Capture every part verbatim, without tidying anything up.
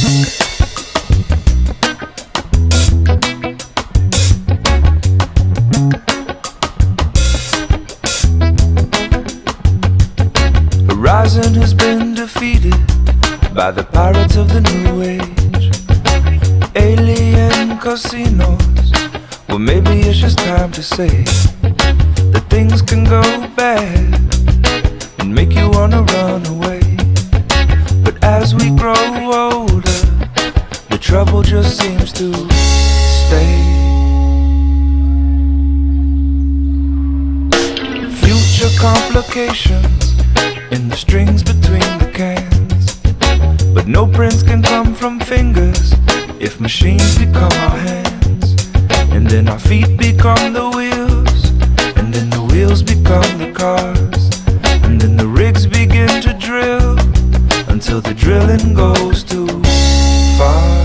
Horizon has been defeated by the pirates of the new age. Alien casinos, well maybe it's just time to say that things can go bad and make you wanna run away. But as we grow older, the trouble just seems to stay. Future complications in the strings between the cans, but no prints can come from fingers if machines become our hands. And then our feet become the wheels, and then the wheels become the cars, and then the rigs begin to drill until the drilling goes too far.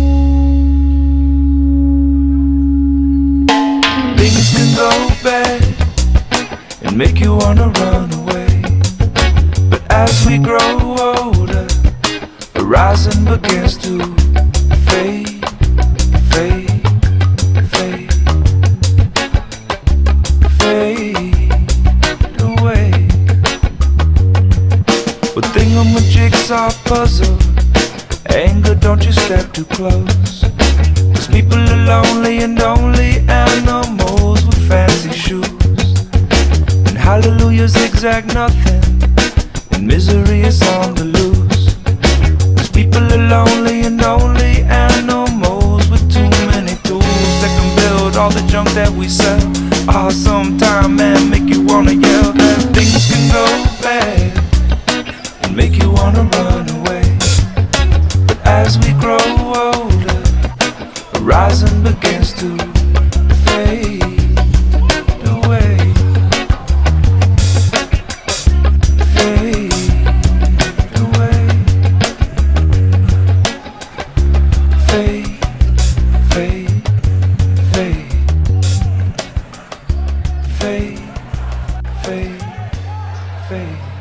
Things can go bad and make you wanna run away. As we grow older, horizon begins to fade, fade, fade, fade away. But thingamajigsaw puzzle, anger, don't you step too close, 'cause people are lonely and only animals with fancy shoes. And hallelujah zigzag nothing, and misery is on the loose, 'cause people are lonely and only animals with too many tools that can build all the junk that we sell. Ah, sometime, man, make you wanna yell that things can go bad and make you wanna run away. But as we grow older, horizon begins to fade away. Fade, fade, fade, fade, fade, fade.